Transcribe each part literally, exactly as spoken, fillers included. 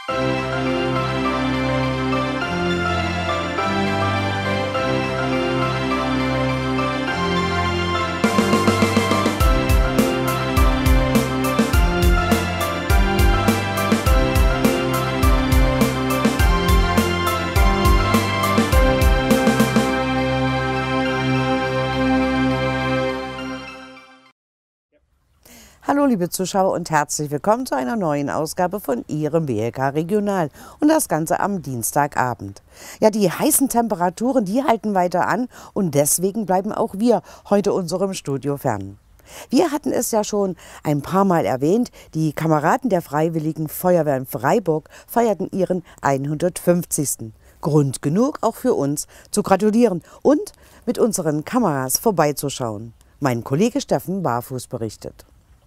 Hallo liebe Zuschauer und herzlich willkommen zu einer neuen Ausgabe von Ihrem W L K Regional und das Ganze am Dienstagabend. Ja, die heißen Temperaturen, die halten weiter an und deswegen bleiben auch wir heute unserem Studio fern. Wir hatten es ja schon ein paar Mal erwähnt, die Kameraden der Freiwilligen Feuerwehr in Freiburg feierten ihren hundertfünfzigsten Grund genug auch für uns zu gratulieren und mit unseren Kameras vorbeizuschauen. Mein Kollege Steffen Barfuß berichtet.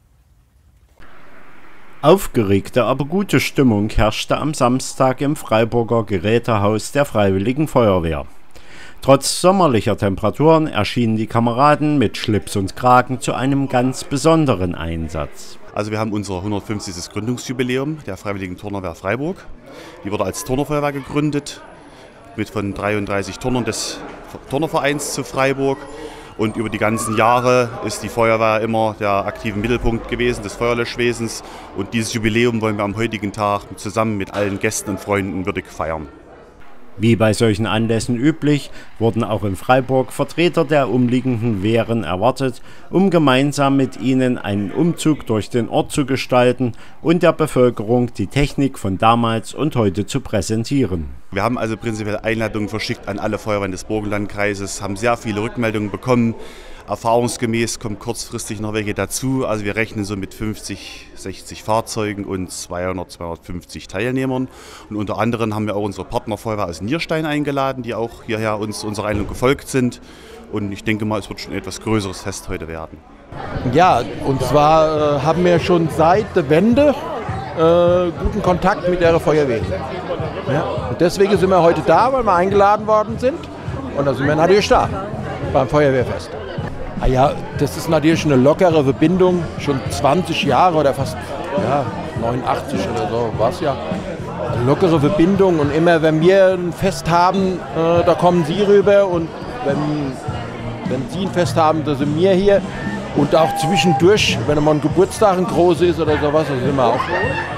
Aufgeregte, aber gute Stimmung herrschte am Samstag im Freiburger Gerätehaus der Freiwilligen Feuerwehr. Trotz sommerlicher Temperaturen erschienen die Kameraden mit Schlips und Kragen zu einem ganz besonderen Einsatz. Also wir haben unser hundertfünfzigstes Gründungsjubiläum der Freiwilligen Turnerwehr Freiburg. Die wurde als Turnerfeuerwehr gegründet, mit von dreiunddreißig Turnern des Turnervereins zu Freiburg. Und über die ganzen Jahre ist die Feuerwehr immer der aktive Mittelpunkt gewesen des Feuerlöschwesens. Und dieses Jubiläum wollen wir am heutigen Tag zusammen mit allen Gästen und Freunden würdig feiern. Wie bei solchen Anlässen üblich, wurden auch in Freiburg Vertreter der umliegenden Wehren erwartet, um gemeinsam mit ihnen einen Umzug durch den Ort zu gestalten und der Bevölkerung die Technik von damals und heute zu präsentieren. Wir haben also prinzipiell Einladungen verschickt an alle Feuerwehren des Burgenlandkreises, haben sehr viele Rückmeldungen bekommen. Erfahrungsgemäß kommen kurzfristig noch welche dazu. Also wir rechnen so mit fünfzig, sechzig Fahrzeugen und zweihundert, zweihundertfünfzig Teilnehmern. Und unter anderem haben wir auch unsere Partnerfeuerwehr aus Nierstein eingeladen, die auch hierher uns unserer Einladung gefolgt sind. Und ich denke mal, es wird schon ein etwas größeres Fest heute werden. Ja, und zwar äh, haben wir schon seit der Wende äh, guten Kontakt mit der Feuerwehr. Ja? Und deswegen sind wir heute da, weil wir eingeladen worden sind. Und da sind wir natürlich da beim Feuerwehrfest. Ah ja, das ist natürlich eine lockere Verbindung, schon zwanzig Jahre oder fast ja, neunundachtzig oder so war es ja. Eine lockere Verbindung und immer wenn wir ein Fest haben, äh, da kommen Sie rüber und wenn, wenn Sie ein Fest haben, da sind wir hier. Und auch zwischendurch, wenn mal ein Geburtstag ein großer ist oder sowas, da sind wir auch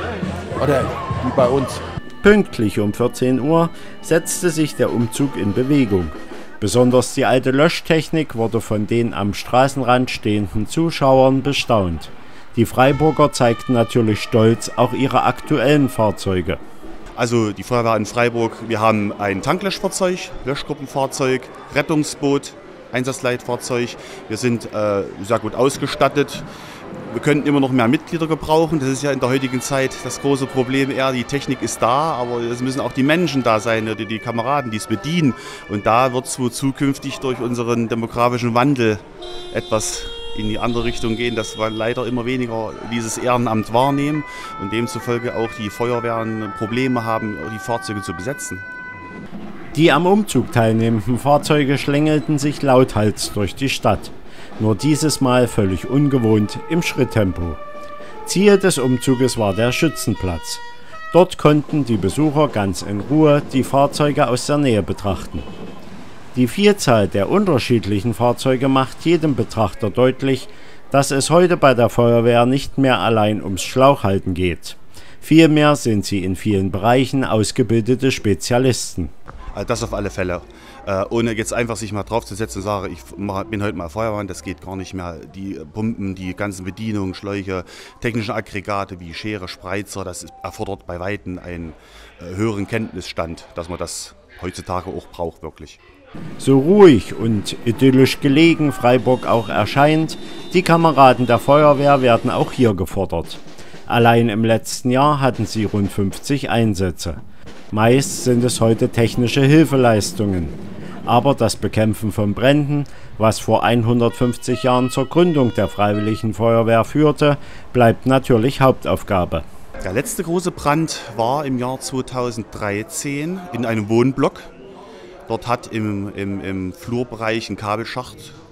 da. Oder wie bei uns. Pünktlich um vierzehn Uhr setzte sich der Umzug in Bewegung. Besonders die alte Löschtechnik wurde von den am Straßenrand stehenden Zuschauern bestaunt. Die Freiburger zeigten natürlich stolz auch ihre aktuellen Fahrzeuge. Also die Feuerwehr in Freiburg, wir haben ein Tanklöschfahrzeug, Löschgruppenfahrzeug, Rettungsboot, Einsatzleitfahrzeug. Wir sind äh, sehr gut ausgestattet. Wir könnten immer noch mehr Mitglieder gebrauchen. Das ist ja in der heutigen Zeit das große Problem eher. Die Technik ist da, aber es müssen auch die Menschen da sein, die, die Kameraden, die es bedienen. Und da wird es wohl zukünftig durch unseren demografischen Wandel etwas in die andere Richtung gehen, dass wir leider immer weniger dieses Ehrenamt wahrnehmen und demzufolge auch die Feuerwehren Probleme haben, die Fahrzeuge zu besetzen. Die am Umzug teilnehmenden Fahrzeuge schlängelten sich lauthals durch die Stadt. Nur dieses Mal völlig ungewohnt im Schritttempo. Ziel des Umzuges war der Schützenplatz. Dort konnten die Besucher ganz in Ruhe die Fahrzeuge aus der Nähe betrachten. Die Vielzahl der unterschiedlichen Fahrzeuge macht jedem Betrachter deutlich, dass es heute bei der Feuerwehr nicht mehr allein ums Schlauchhalten geht. Vielmehr sind sie in vielen Bereichen ausgebildete Spezialisten. Also das auf alle Fälle. Äh, ohne jetzt einfach sich mal draufzusetzen und sagen, ich bin heute mal Feuerwehrmann, das geht gar nicht mehr. Die Pumpen, die ganzen Bedienungen, Schläuche, technische Aggregate wie Schere, Spreizer, das erfordert bei Weitem einen äh, höheren Kenntnisstand, dass man das heutzutage auch braucht wirklich. So ruhig und idyllisch gelegen Freiburg auch erscheint, die Kameraden der Feuerwehr werden auch hier gefordert. Allein im letzten Jahr hatten sie rund fünfzig Einsätze. Meist sind es heute technische Hilfeleistungen. Aber das Bekämpfen von Bränden, was vor hundertfünfzig Jahren zur Gründung der Freiwilligen Feuerwehr führte, bleibt natürlich Hauptaufgabe. Der letzte große Brand war im Jahr zweitausenddreizehn in einem Wohnblock. Dort hat im, im, im Flurbereich ein Kabelschacht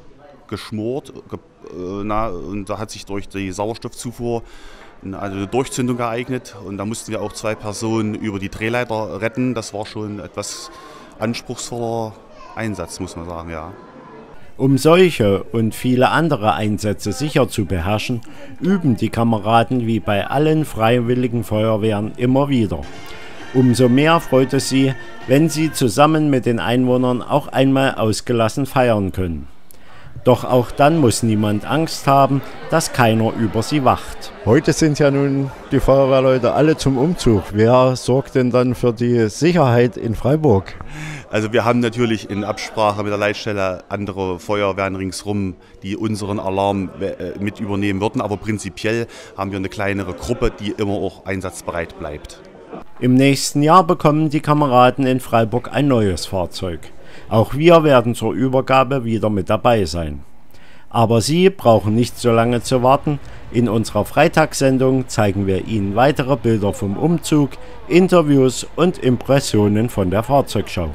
geschmort. Ge äh, na, und da hat sich durch die Sauerstoffzufuhr eine, eine Durchzündung geeignet. Und da mussten wir auch zwei Personen über die Drehleiter retten. Das war schon etwas anspruchsvoller Einsatz, muss man sagen, ja. Um solche und viele andere Einsätze sicher zu beherrschen, üben die Kameraden wie bei allen freiwilligen Feuerwehren immer wieder. Umso mehr freut es sie, wenn sie zusammen mit den Einwohnern auch einmal ausgelassen feiern können. Doch auch dann muss niemand Angst haben, dass keiner über sie wacht. Heute sind ja nun die Feuerwehrleute alle zum Umzug. Wer sorgt denn dann für die Sicherheit in Freiburg? Also wir haben natürlich in Absprache mit der Leitstelle andere Feuerwehren ringsherum, die unseren Alarm mit übernehmen würden. Aber prinzipiell haben wir eine kleinere Gruppe, die immer auch einsatzbereit bleibt. Im nächsten Jahr bekommen die Kameraden in Freiburg ein neues Fahrzeug. Auch wir werden zur Übergabe wieder mit dabei sein. Aber Sie brauchen nicht so lange zu warten. In unserer Freitagssendung zeigen wir Ihnen weitere Bilder vom Umzug, Interviews und Impressionen von der Fahrzeugschau.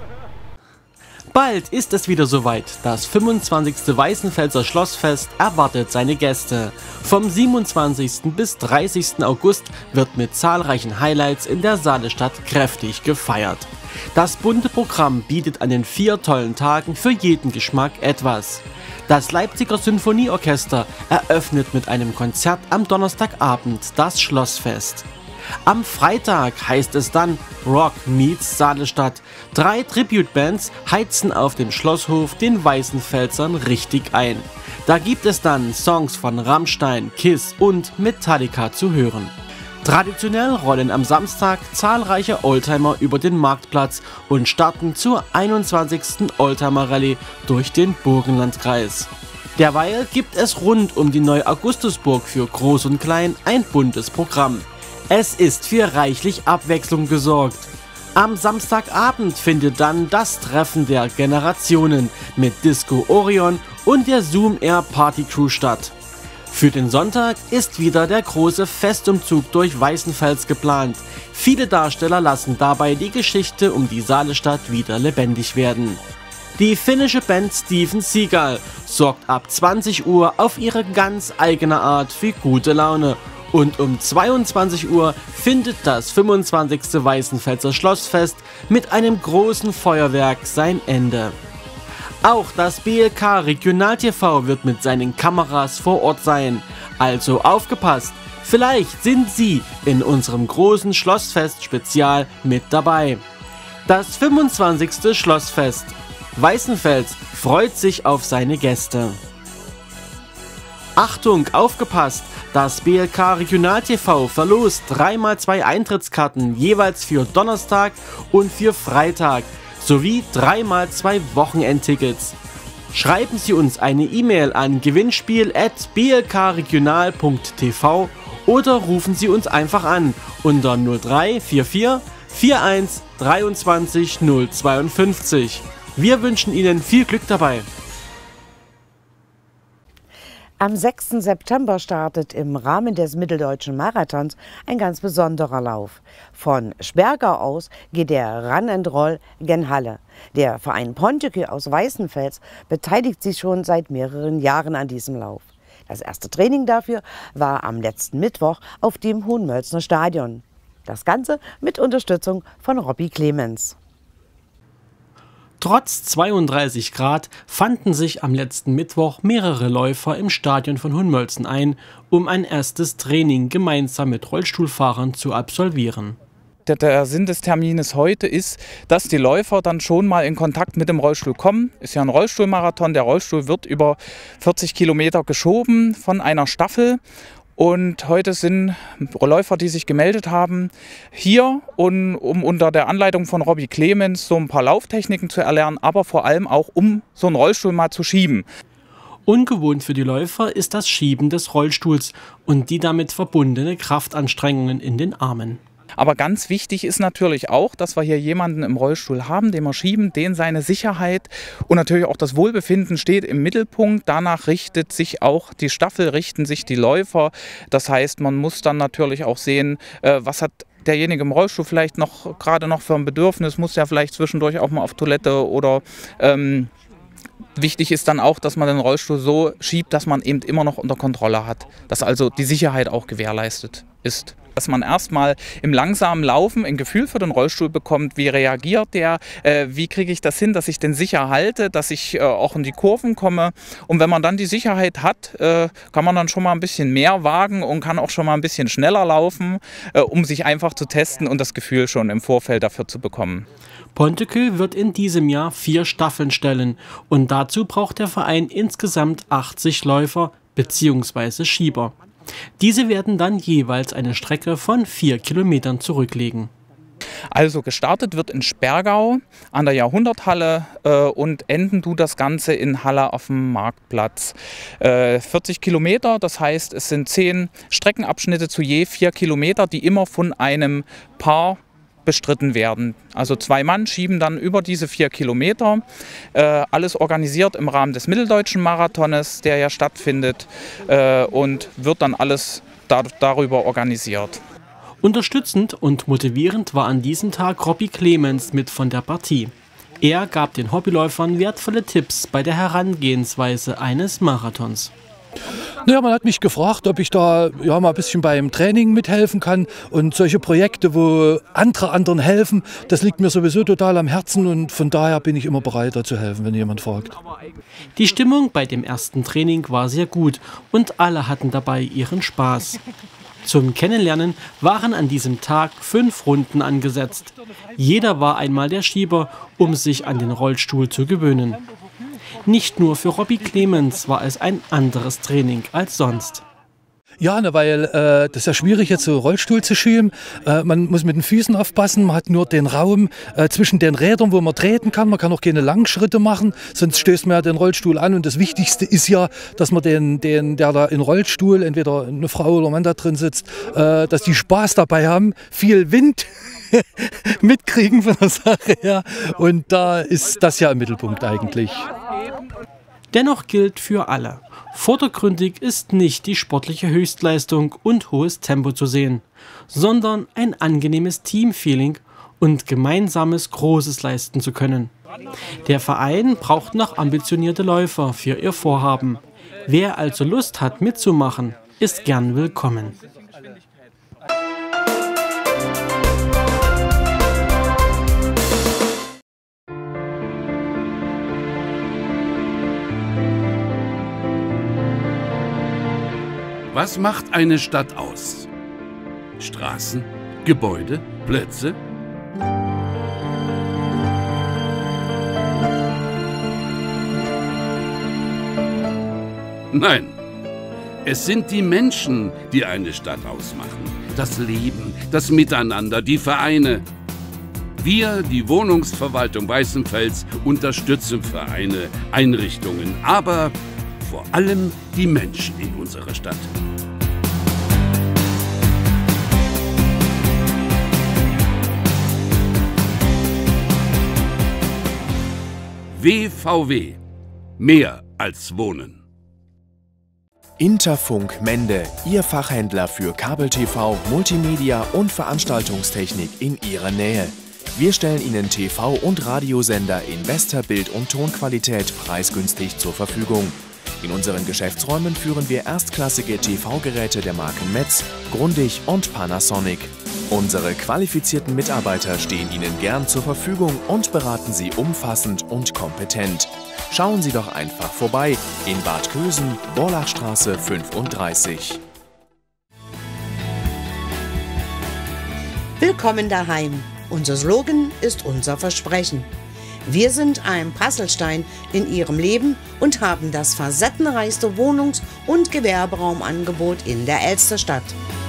Bald ist es wieder soweit. Das fünfundzwanzigste Weißenfelser Schlossfest erwartet seine Gäste. Vom siebenundzwanzigsten bis dreißigsten August wird mit zahlreichen Highlights in der Saalestadt kräftig gefeiert. Das bunte Programm bietet an den vier tollen Tagen für jeden Geschmack etwas. Das Leipziger Sinfonieorchester eröffnet mit einem Konzert am Donnerstagabend das Schlossfest. Am Freitag heißt es dann Rock meets Saalestadt. Drei Tribute-Bands heizen auf dem Schlosshof den Weißenfelsern richtig ein. Da gibt es dann Songs von Rammstein, Kiss und Metallica zu hören. Traditionell rollen am Samstag zahlreiche Oldtimer über den Marktplatz und starten zur einundzwanzigsten Oldtimer-Rallye durch den Burgenlandkreis. Derweil gibt es rund um die neue Augustusburg für Groß und Klein ein buntes Programm. Es ist für reichlich Abwechslung gesorgt. Am Samstagabend findet dann das Treffen der Generationen mit Disco Orion und der Zoom Air Party Crew statt. Für den Sonntag ist wieder der große Festumzug durch Weißenfels geplant. Viele Darsteller lassen dabei die Geschichte um die Saalestadt wieder lebendig werden. Die finnische Band Steven Seagal sorgt ab zwanzig Uhr auf ihre ganz eigene Art für gute Laune. Und um zweiundzwanzig Uhr findet das fünfundzwanzigste Weißenfelser Schlossfest mit einem großen Feuerwerk sein Ende. Auch das B L K Regional T V wird mit seinen Kameras vor Ort sein. Also aufgepasst, vielleicht sind Sie in unserem großen Schlossfest-Spezial mit dabei. Das fünfundzwanzigste Schlossfest. Weißenfels freut sich auf seine Gäste. Achtung, aufgepasst! Das B L K Regional T V verlost drei mal zwei Eintrittskarten jeweils für Donnerstag und für Freitag sowie drei mal zwei Wochenendtickets. Schreiben Sie uns eine E-Mail an gewinnspiel at b l k regional punkt t v oder rufen Sie uns einfach an unter null drei vier vier vier eins dreiundzwanzig null zweiundfünfzig. Wir wünschen Ihnen viel Glück dabei. Am sechsten September startet im Rahmen des Mitteldeutschen Marathons ein ganz besonderer Lauf. Von Spergau aus geht der Run and Roll gen Halle. Der Verein Pontjecki aus Weißenfels beteiligt sich schon seit mehreren Jahren an diesem Lauf. Das erste Training dafür war am letzten Mittwoch auf dem Hohenmölzner Stadion. Das Ganze mit Unterstützung von Robbie Clemens. Trotz zweiunddreißig Grad fanden sich am letzten Mittwoch mehrere Läufer im Stadion von Hohenmölzen ein, um ein erstes Training gemeinsam mit Rollstuhlfahrern zu absolvieren. Der, der Sinn des Termines heute ist, dass die Läufer dann schon mal in Kontakt mit dem Rollstuhl kommen. Ist ja ein Rollstuhlmarathon, der Rollstuhl wird über vierzig Kilometer geschoben von einer Staffel. Und heute sind Läufer, die sich gemeldet haben, hier, und, um unter der Anleitung von Robbie Clemens so ein paar Lauftechniken zu erlernen, aber vor allem auch, um so einen Rollstuhl mal zu schieben. Ungewohnt für die Läufer ist das Schieben des Rollstuhls und die damit verbundene Kraftanstrengungen in den Armen. Aber ganz wichtig ist natürlich auch, dass wir hier jemanden im Rollstuhl haben, den wir schieben, den seine Sicherheit und natürlich auch das Wohlbefinden steht im Mittelpunkt. Danach richtet sich auch die Staffel, richten sich die Läufer. Das heißt, man muss dann natürlich auch sehen, was hat derjenige im Rollstuhl vielleicht noch gerade noch für ein Bedürfnis, muss ja vielleicht zwischendurch auch mal auf Toilette oder ähm, Wichtig ist dann auch, dass man den Rollstuhl so schiebt, dass man eben immer noch unter Kontrolle hat, dass also die Sicherheit auch gewährleistet ist. Dass man erstmal im langsamen Laufen ein Gefühl für den Rollstuhl bekommt, wie reagiert der, äh, wie kriege ich das hin, dass ich den sicher halte, dass ich äh, auch in die Kurven komme. Und wenn man dann die Sicherheit hat, äh, kann man dann schon mal ein bisschen mehr wagen und kann auch schon mal ein bisschen schneller laufen, äh, um sich einfach zu testen und das Gefühl schon im Vorfeld dafür zu bekommen. Pontecül wird in diesem Jahr vier Staffeln stellen und dazu braucht der Verein insgesamt achtzig Läufer bzw. Schieber. Diese werden dann jeweils eine Strecke von vier Kilometern zurücklegen. Also gestartet wird in Spergau an der Jahrhunderthalle äh, und enden tut das Ganze in Halle auf dem Marktplatz. Äh, vierzig Kilometer, das heißt es sind zehn Streckenabschnitte zu je vier Kilometer, die immer von einem Paar bestritten werden. Also zwei Mann schieben dann über diese vier Kilometer. Äh, alles organisiert im Rahmen des Mitteldeutschen Marathones, der ja stattfindet, äh, und wird dann alles da, darüber organisiert. Unterstützend und motivierend war an diesem Tag Robby Clemens mit von der Partie. Er gab den Hobbyläufern wertvolle Tipps bei der Herangehensweise eines Marathons. Naja, man hat mich gefragt, ob ich da ja, mal ein bisschen beim Training mithelfen kann. Und solche Projekte, wo andere anderen helfen, das liegt mir sowieso total am Herzen. Und von daher bin ich immer bereit, da zu helfen, wenn jemand fragt. Die Stimmung bei dem ersten Training war sehr gut und alle hatten dabei ihren Spaß. Zum Kennenlernen waren an diesem Tag fünf Runden angesetzt. Jeder war einmal der Schieber, um sich an den Rollstuhl zu gewöhnen. Nicht nur für Robby Clemens war es ein anderes Training als sonst. Ja, ne, weil äh, das ist ja schwierig, jetzt so Rollstuhl zu schieben. Äh, man muss mit den Füßen aufpassen, man hat nur den Raum äh, zwischen den Rädern, wo man treten kann. Man kann auch keine langen Schritte machen, sonst stößt man ja den Rollstuhl an. Und das Wichtigste ist ja, dass man den, den der da im Rollstuhl, entweder eine Frau oder ein Mann da drin sitzt, äh, dass die Spaß dabei haben, viel Wind mitkriegen von der Sache her. Und da ist das ja im Mittelpunkt eigentlich. Dennoch gilt für alle: Vordergründig ist nicht die sportliche Höchstleistung und hohes Tempo zu sehen, sondern ein angenehmes Teamfeeling und gemeinsames Großes leisten zu können. Der Verein braucht noch ambitionierte Läufer für ihr Vorhaben. Wer also Lust hat mitzumachen, ist gern willkommen. Was macht eine Stadt aus? Straßen, Gebäude, Plätze? Nein, es sind die Menschen, die eine Stadt ausmachen. Das Leben, das Miteinander, die Vereine. Wir, die Wohnungsverwaltung Weißenfels, unterstützen Vereine, Einrichtungen, aber vor allem die Menschen in unserer Stadt. W V W. Mehr als Wohnen. Interfunk Mende, Ihr Fachhändler für Kabel-T V, Multimedia und Veranstaltungstechnik in Ihrer Nähe. Wir stellen Ihnen T V- und Radiosender in bester Bild- und Tonqualität preisgünstig zur Verfügung. In unseren Geschäftsräumen führen wir erstklassige T V-Geräte der Marken Metz, Grundig und Panasonic. Unsere qualifizierten Mitarbeiter stehen Ihnen gern zur Verfügung und beraten Sie umfassend und kompetent. Schauen Sie doch einfach vorbei in Bad Kösen, Borlachstraße fünfunddreißig. Willkommen daheim. Unser Slogan ist unser Versprechen. Wir sind ein Puzzlestein in Ihrem Leben und haben das facettenreichste Wohnungs- und Gewerberaumangebot in der Elsterstadt.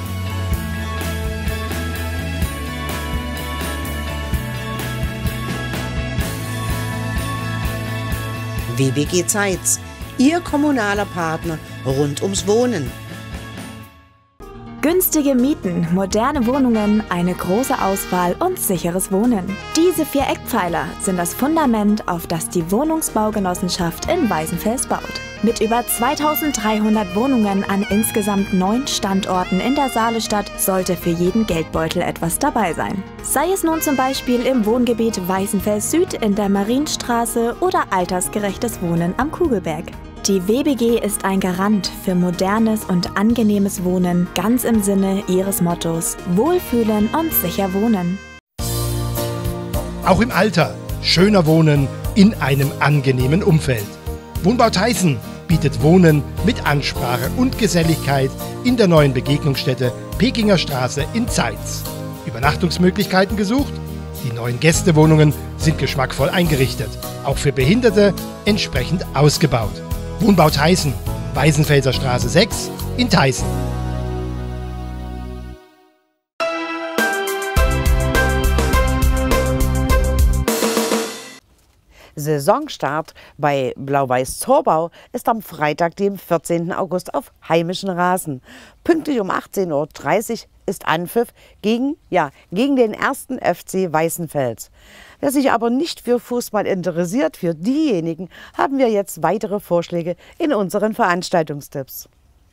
W B G Zeitz, Ihr kommunaler Partner rund ums Wohnen. Günstige Mieten, moderne Wohnungen, eine große Auswahl und sicheres Wohnen. Diese vier Eckpfeiler sind das Fundament, auf das die Wohnungsbaugenossenschaft in Weißenfels baut. Mit über zweitausenddreihundert Wohnungen an insgesamt neun Standorten in der Saalestadt sollte für jeden Geldbeutel etwas dabei sein. Sei es nun zum Beispiel im Wohngebiet Weißenfels Süd in der Marienstraße oder altersgerechtes Wohnen am Kugelberg. Die W B G ist ein Garant für modernes und angenehmes Wohnen, ganz im Sinne ihres Mottos: Wohlfühlen und sicher wohnen. Auch im Alter schöner wohnen in einem angenehmen Umfeld. Wohnbau Theißen bietet Wohnen mit Ansprache und Geselligkeit in der neuen Begegnungsstätte Pekinger Straße in Zeitz. Übernachtungsmöglichkeiten gesucht? Die neuen Gästewohnungen sind geschmackvoll eingerichtet, auch für Behinderte entsprechend ausgebaut. Wohnbau Theißen, Weißenfelser Straße sechs in Theißen. Saisonstart bei Blau-Weiß Zorbau ist am Freitag, dem vierzehnten August auf heimischen Rasen. Pünktlich um achtzehn Uhr dreißig ist Anpfiff gegen, ja, gegen den ersten F C Weißenfels. Wer sich aber nicht für Fußball interessiert, für diejenigen haben wir jetzt weitere Vorschläge in unseren Veranstaltungstipps.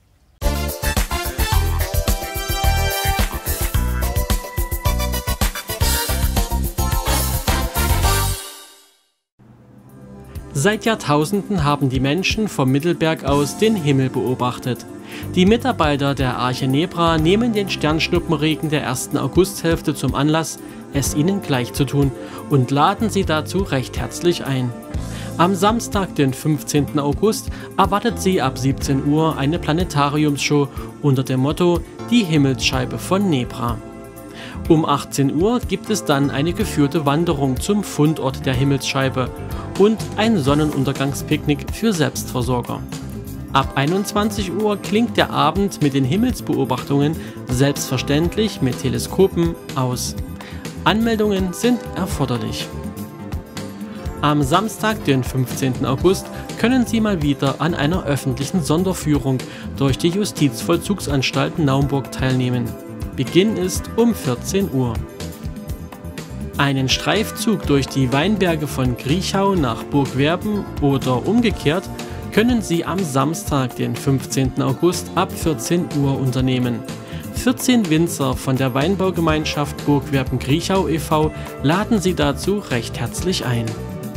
Seit Jahrtausenden haben die Menschen vom Mittelberg aus den Himmel beobachtet. Die Mitarbeiter der Arche Nebra nehmen den Sternschnuppenregen der ersten Augusthälfte zum Anlass, es ihnen gleich zu tun, und laden sie dazu recht herzlich ein. Am Samstag, den fünfzehnten August, erwartet sie ab siebzehn Uhr eine Planetariumsshow unter dem Motto Die Himmelsscheibe von Nebra. Um achtzehn Uhr gibt es dann eine geführte Wanderung zum Fundort der Himmelsscheibe und ein Sonnenuntergangspicknick für Selbstversorger. Ab einundzwanzig Uhr klingt der Abend mit den Himmelsbeobachtungen selbstverständlich mit Teleskopen aus. Anmeldungen sind erforderlich. Am Samstag, den fünfzehnten August, können Sie mal wieder an einer öffentlichen Sonderführung durch die Justizvollzugsanstalt Naumburg teilnehmen. Beginn ist um vierzehn Uhr. Einen Streifzug durch die Weinberge von Griechau nach Burgwerben oder umgekehrt können Sie am Samstag, den fünfzehnten August ab vierzehn Uhr unternehmen. vierzehn Winzer von der Weinbaugemeinschaft Burgwerben-Griechau e V laden Sie dazu recht herzlich ein.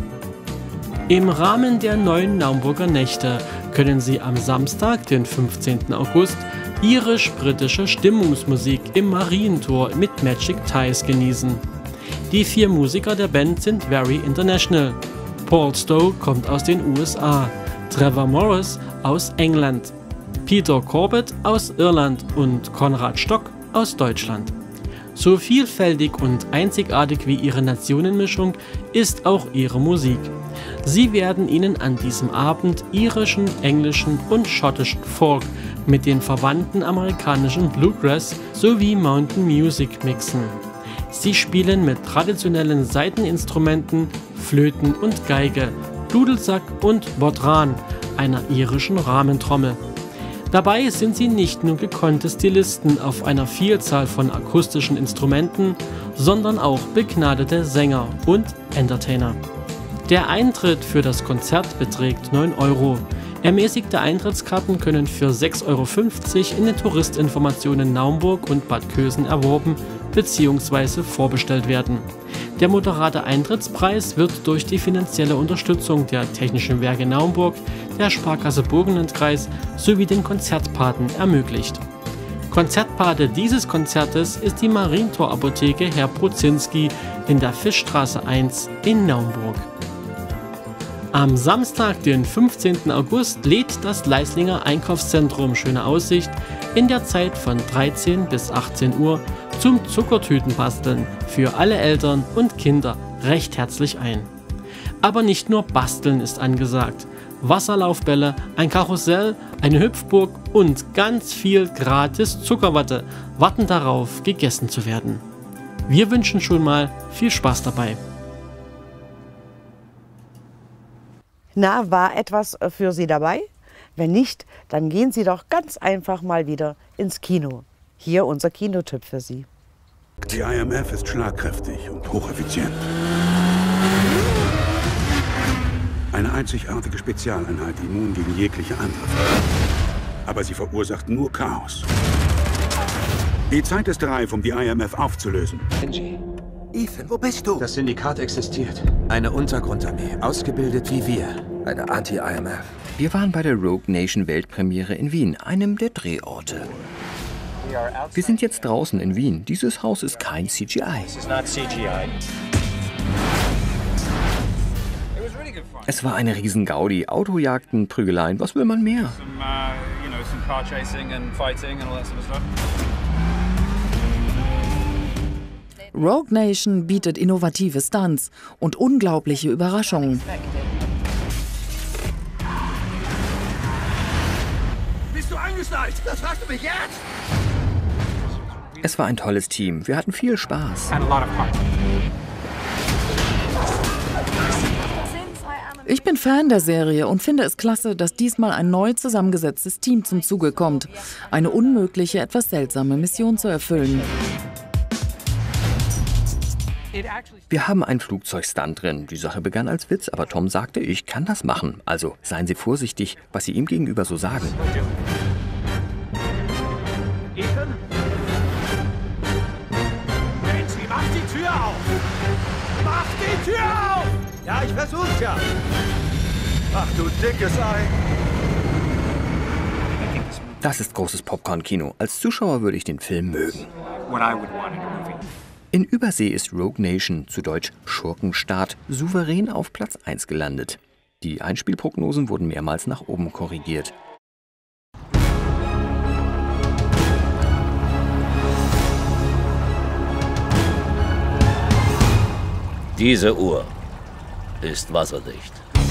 Im Rahmen der neuen Naumburger Nächte können Sie am Samstag, den fünfzehnten August, irisch-britische Stimmungsmusik im Marientor mit Magic Ties genießen. Die vier Musiker der Band sind very international. Paul Stowe kommt aus den U S A, Trevor Morris aus England, Peter Corbett aus Irland und Konrad Stock aus Deutschland. So vielfältig und einzigartig wie ihre Nationenmischung ist auch ihre Musik. Sie werden Ihnen an diesem Abend irischen, englischen und schottischen Folk mit den verwandten amerikanischen Bluegrass sowie Mountain Music mixen. Sie spielen mit traditionellen Saiteninstrumenten, Flöten und Geige, Dudelsack und Bodhran, einer irischen Rahmentrommel. Dabei sind sie nicht nur gekonnte Stilisten auf einer Vielzahl von akustischen Instrumenten, sondern auch begnadete Sänger und Entertainer. Der Eintritt für das Konzert beträgt neun Euro. Ermäßigte Eintrittskarten können für sechs Euro fünfzig in den Touristinformationen Naumburg und Bad Kösen erworben bzw. vorbestellt werden. Der moderate Eintrittspreis wird durch die finanzielle Unterstützung der Technischen Werke Naumburg, der Sparkasse Burgenlandkreis sowie den Konzertpaten ermöglicht. Konzertpate dieses Konzertes ist die Marientor Apotheke Herr Bruzinski in der Fischstraße eins in Naumburg. Am Samstag, den fünfzehnten August, lädt das Leislinger Einkaufszentrum Schöne Aussicht in der Zeit von dreizehn bis achtzehn Uhr zum Zuckertütenbasteln für alle Eltern und Kinder recht herzlich ein. Aber nicht nur Basteln ist angesagt. Wasserlaufbälle, ein Karussell, eine Hüpfburg und ganz viel gratis Zuckerwatte warten darauf, gegessen zu werden. Wir wünschen schon mal viel Spaß dabei. Na, war etwas für Sie dabei? Wenn nicht, dann gehen Sie doch ganz einfach mal wieder ins Kino. Hier unser Kinotipp für Sie. Die I M F ist schlagkräftig und hocheffizient. Eine einzigartige Spezialeinheit, immun gegen jegliche Angriffe. Aber sie verursacht nur Chaos. Die Zeit ist reif, um die I M F aufzulösen. Benji. Ethan, wo bist du? Das Syndikat existiert. Eine Untergrundarmee, ausgebildet wie wir. Eine Anti-I M F. Wir waren bei der Rogue Nation Weltpremiere in Wien, einem der Drehorte. Wir sind jetzt draußen in Wien. Dieses Haus ist kein C G I. Es war eine Riesen-Gaudi. Autojagden, Prügeleien, was will man mehr? Rogue Nation bietet innovative Stunts und unglaubliche Überraschungen. Bist du eingeschnallt? Das fragst du mich jetzt? Es war ein tolles Team. Wir hatten viel Spaß. Ich bin Fan der Serie und finde es klasse, dass diesmal ein neu zusammengesetztes Team zum Zuge kommt. Eine unmögliche, etwas seltsame Mission zu erfüllen. Wir haben einen Flugzeugstunt drin. Die Sache begann als Witz, aber Tom sagte, ich kann das machen. Also seien Sie vorsichtig, was Sie ihm gegenüber so sagen. Ethan? Benji, mach die Tür auf! Mach die Tür auf! Ja, ich versuch's ja. Ach du dickes Ei. Das ist großes Popcorn-Kino. Als Zuschauer würde ich den Film mögen. In Übersee ist Rogue Nation, zu Deutsch Schurkenstaat, souverän auf Platz eins gelandet. Die Einspielprognosen wurden mehrmals nach oben korrigiert. Diese Uhr ist wasserdicht.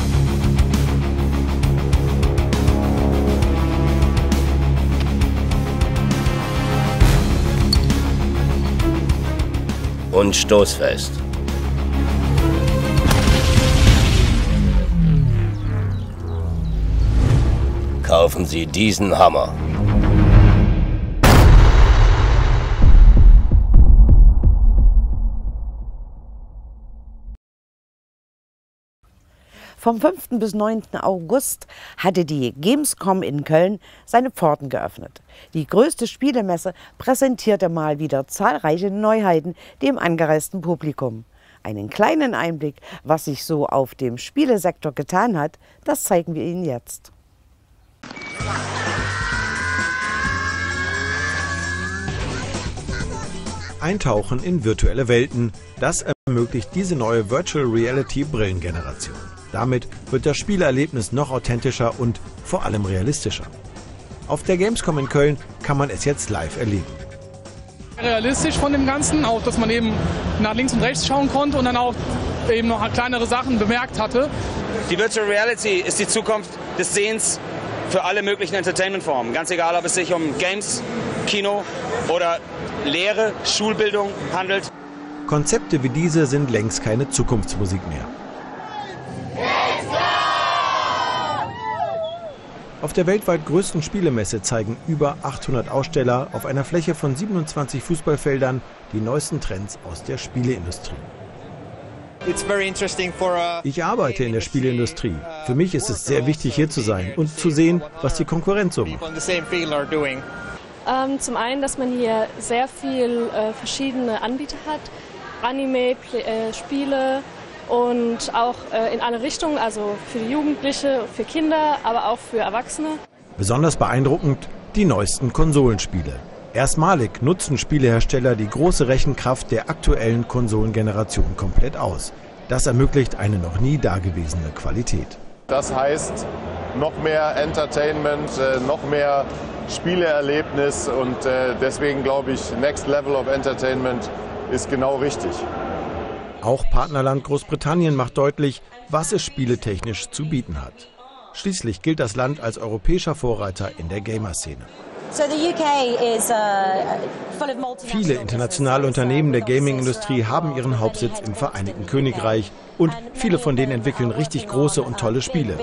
Und stoßfest. Kaufen Sie diesen Hammer. Vom fünften bis neunten August hatte die Gamescom in Köln seine Pforten geöffnet. Die größte Spielemesse präsentierte mal wieder zahlreiche Neuheiten dem angereisten Publikum. Einen kleinen Einblick, was sich so auf dem Spielesektor getan hat, das zeigen wir Ihnen jetzt. Eintauchen in virtuelle Welten, das ermöglicht diese neue Virtual Reality Brillengeneration. Damit wird das Spielerlebnis noch authentischer und vor allem realistischer. Auf der Gamescom in Köln kann man es jetzt live erleben. Realistisch von dem Ganzen, auch dass man eben nach links und rechts schauen konnte und dann auch eben noch kleinere Sachen bemerkt hatte. Die Virtual Reality ist die Zukunft des Sehens für alle möglichen Entertainment-Formen. Ganz egal, ob es sich um Games, Kino oder Lehre, Schulbildung handelt. Konzepte wie diese sind längst keine Zukunftsmusik mehr. Auf der weltweit größten Spielemesse zeigen über achthundert Aussteller auf einer Fläche von siebenundzwanzig Fußballfeldern die neuesten Trends aus der Spieleindustrie. Ich arbeite in der Spieleindustrie. Für mich ist es sehr wichtig, hier zu sein und zu sehen, was die Konkurrenz so macht. Ähm, zum einen, dass man hier sehr viel äh, verschiedene Anbieter hat, Anime, Play, äh, Spiele und auch äh, in alle Richtungen, also für Jugendliche, für Kinder, aber auch für Erwachsene. Besonders beeindruckend die neuesten Konsolenspiele. Erstmalig nutzen Spielehersteller die große Rechenkraft der aktuellen Konsolengeneration komplett aus. Das ermöglicht eine noch nie dagewesene Qualität. Das heißt, noch mehr Entertainment, noch mehr Spieleerlebnis und deswegen glaube ich, Next Level of Entertainment ist genau richtig. Auch Partnerland Großbritannien macht deutlich, was es spieletechnisch zu bieten hat. Schließlich gilt das Land als europäischer Vorreiter in der Gamer-Szene. Viele internationale Unternehmen der Gaming-Industrie haben ihren Hauptsitz im Vereinigten Königreich und viele von denen entwickeln richtig große und tolle Spiele.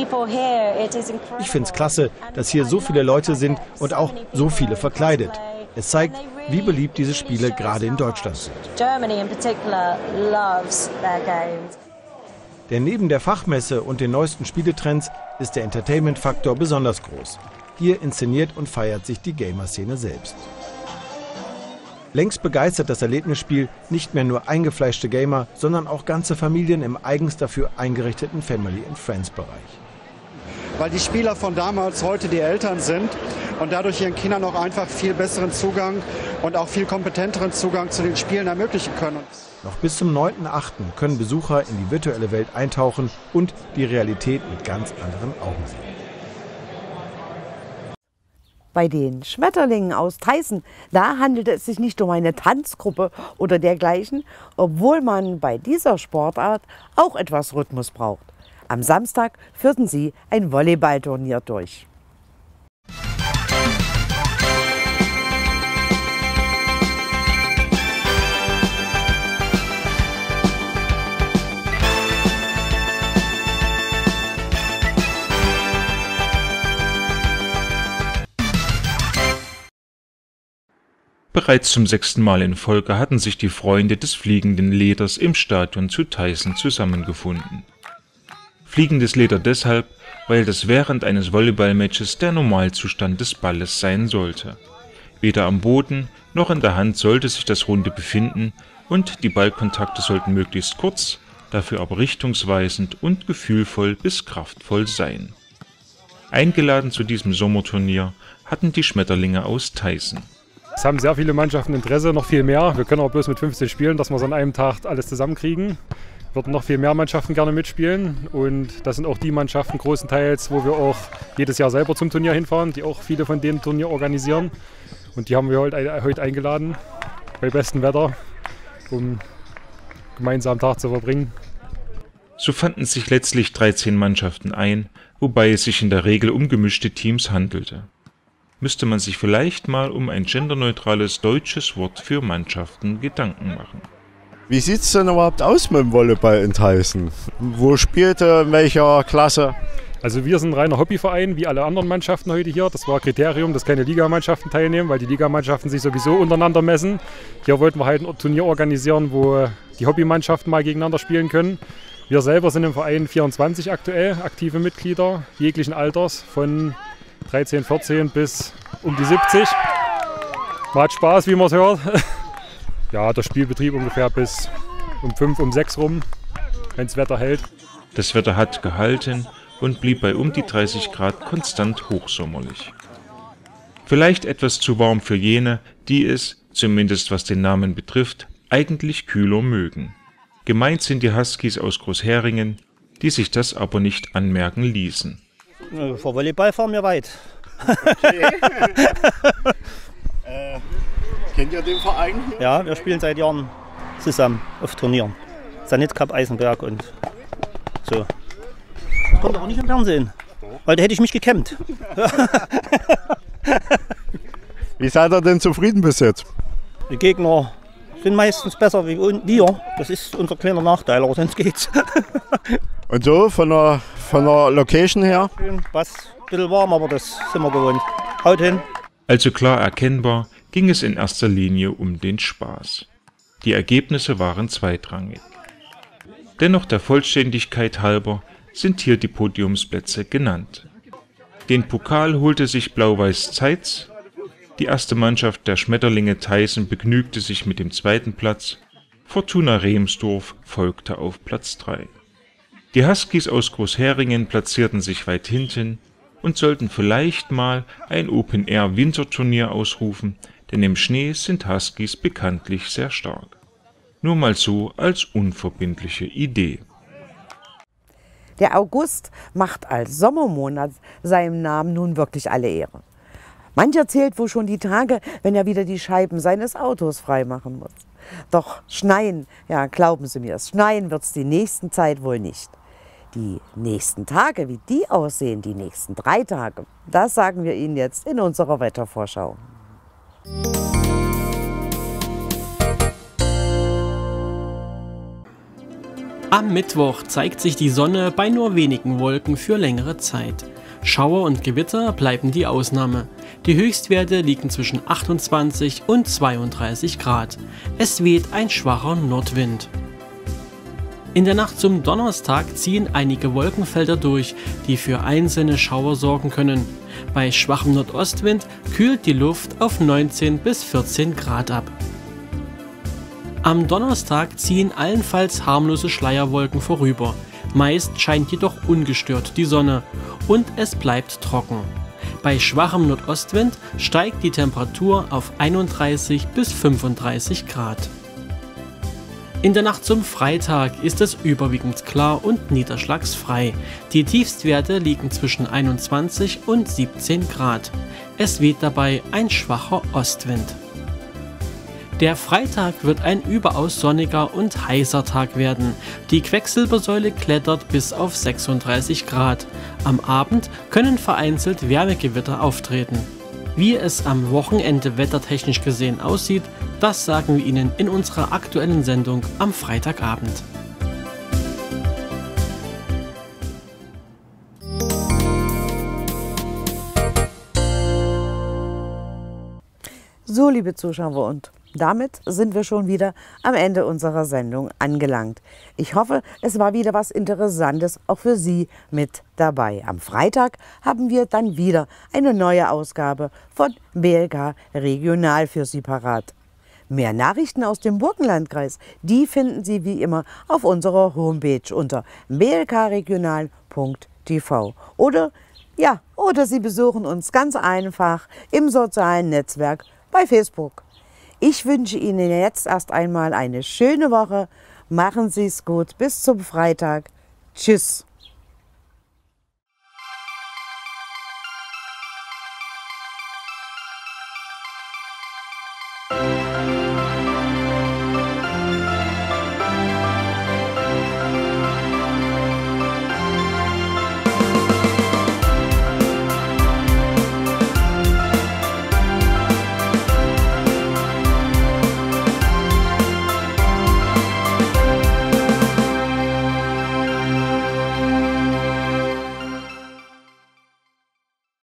Ich finde es klasse, dass hier so viele Leute sind und auch so viele verkleidet. Es zeigt, wie beliebt diese Spiele gerade in Deutschland sind. Denn neben der Fachmesse und den neuesten Spieletrends ist der Entertainment-Faktor besonders groß. Hier inszeniert und feiert sich die Gamer-Szene selbst. Längst begeistert das Erlebnisspiel nicht mehr nur eingefleischte Gamer, sondern auch ganze Familien im eigens dafür eingerichteten Family-and-Friends-Bereich. Weil die Spieler von damals heute die Eltern sind und dadurch ihren Kindern auch einfach viel besseren Zugang und auch viel kompetenteren Zugang zu den Spielen ermöglichen können. Noch bis zum neunten achten können Besucher in die virtuelle Welt eintauchen und die Realität mit ganz anderen Augen sehen. Bei den Schmetterlingen aus Theißen, da handelte es sich nicht um eine Tanzgruppe oder dergleichen, obwohl man bei dieser Sportart auch etwas Rhythmus braucht. Am Samstag führten sie ein Volleyballturnier durch. Bereits zum sechsten Mal in Folge hatten sich die Freunde des fliegenden Leders im Stadion zu Theißen zusammengefunden. Fliegendes Leder deshalb, weil das während eines Volleyballmatches der Normalzustand des Balles sein sollte. Weder am Boden noch in der Hand sollte sich das Runde befinden und die Ballkontakte sollten möglichst kurz, dafür aber richtungsweisend und gefühlvoll bis kraftvoll sein. Eingeladen zu diesem Sommerturnier hatten die Schmetterlinge aus Theißen. Es haben sehr viele Mannschaften Interesse, noch viel mehr. Wir können auch bloß mit fünfzehn spielen, dass wir es an einem Tag alles zusammenkriegen. Würden noch viel mehr Mannschaften gerne mitspielen und das sind auch die Mannschaften großenteils, wo wir auch jedes Jahr selber zum Turnier hinfahren, die auch viele von dem Turnier organisieren. Und die haben wir heute eingeladen, bei bestem Wetter, um gemeinsam Tag zu verbringen. So fanden sich letztlich dreizehn Mannschaften ein, wobei es sich in der Regel um gemischte Teams handelte. Müsste man sich vielleicht mal um ein genderneutrales deutsches Wort für Mannschaften Gedanken machen. Wie sieht es denn überhaupt aus mit dem Volleyball in Theißen? Wo spielt er, in welcher Klasse? Also wir sind ein reiner Hobbyverein, wie alle anderen Mannschaften heute hier. Das war Kriterium, dass keine Ligamannschaften teilnehmen, weil die Ligamannschaften sich sowieso untereinander messen. Hier wollten wir halt ein Turnier organisieren, wo die Hobbymannschaften mal gegeneinander spielen können. Wir selber sind im Verein vierundzwanzig aktuell, aktive Mitglieder jeglichen Alters, von dreizehn, vierzehn bis um die siebzig. Macht Spaß, wie man es hört. Ja, der Spielbetrieb ungefähr bis um fünf, um sechs rum, wenn das Wetter hält. Das Wetter hat gehalten und blieb bei um die dreißig Grad konstant hochsommerlich. Vielleicht etwas zu warm für jene, die es, zumindest was den Namen betrifft, eigentlich kühler mögen. Gemeint sind die Huskies aus Großheringen, die sich das aber nicht anmerken ließen. Vor Volleyball fahren wir weit. Okay. äh, kennt ihr den Verein? Ja, wir spielen seit Jahren zusammen auf Turnieren. Sanit Cup Eisenberg und so. Kommt aber nicht im Fernsehen, weil da hätte ich mich gekämmt. Wie seid ihr denn zufrieden bis jetzt? Die Gegner sind meistens besser wie wir. Das ist unser kleiner Nachteil, aber sonst geht's. Und so von der, von der Location her? Was, ein bisschen warm, aber das sind wir gewohnt. Haut hin. Also klar erkennbar ging es in erster Linie um den Spaß. Die Ergebnisse waren zweitrangig. Dennoch der Vollständigkeit halber sind hier die Podiumsplätze genannt. Den Pokal holte sich Blau-Weiß Zeitz, die erste Mannschaft der Schmetterlinge Theißen begnügte sich mit dem zweiten Platz, Fortuna Remsdorf folgte auf Platz drei. Die Huskies aus Großheringen platzierten sich weit hinten und sollten vielleicht mal ein Open-Air-Winterturnier ausrufen, denn im Schnee sind Huskies bekanntlich sehr stark. Nur mal so als unverbindliche Idee. Der August macht als Sommermonat seinem Namen nun wirklich alle Ehre. Mancher zählt wohl schon die Tage, wenn er wieder die Scheiben seines Autos freimachen muss. Doch schneien, ja glauben Sie mir, schneien wird es die nächsten Zeit wohl nicht. Die nächsten Tage, wie die aussehen, die nächsten drei Tage, das sagen wir Ihnen jetzt in unserer Wettervorschau. Am Mittwoch zeigt sich die Sonne bei nur wenigen Wolken für längere Zeit. Schauer und Gewitter bleiben die Ausnahme. Die Höchstwerte liegen zwischen achtundzwanzig und zweiunddreißig Grad. Es weht ein schwacher Nordwind. In der Nacht zum Donnerstag ziehen einige Wolkenfelder durch, die für einzelne Schauer sorgen können. Bei schwachem Nordostwind kühlt die Luft auf neunzehn bis vierzehn Grad ab. Am Donnerstag ziehen allenfalls harmlose Schleierwolken vorüber. Meist scheint jedoch ungestört die Sonne und es bleibt trocken. Bei schwachem Nordostwind steigt die Temperatur auf einunddreißig bis fünfunddreißig Grad. In der Nacht zum Freitag ist es überwiegend klar und niederschlagsfrei. Die Tiefstwerte liegen zwischen einundzwanzig und siebzehn Grad. Es weht dabei ein schwacher Ostwind. Der Freitag wird ein überaus sonniger und heißer Tag werden. Die Quecksilbersäule klettert bis auf sechsunddreißig Grad. Am Abend können vereinzelt Wärmegewitter auftreten. Wie es am Wochenende wettertechnisch gesehen aussieht, das sagen wir Ihnen in unserer aktuellen Sendung am Freitagabend. So, liebe Zuschauer, und damit sind wir schon wieder am Ende unserer Sendung angelangt. Ich hoffe, es war wieder was Interessantes auch für Sie mit dabei. Am Freitag haben wir dann wieder eine neue Ausgabe von B L K Regional für Sie parat. Mehr Nachrichten aus dem Burgenlandkreis, die finden Sie wie immer auf unserer Homepage unter b l k regional punkt t v. Oder, ja, oder Sie besuchen uns ganz einfach im sozialen Netzwerk bei Facebook. Ich wünsche Ihnen jetzt erst einmal eine schöne Woche. Machen Sie es gut. Bis zum Freitag. Tschüss.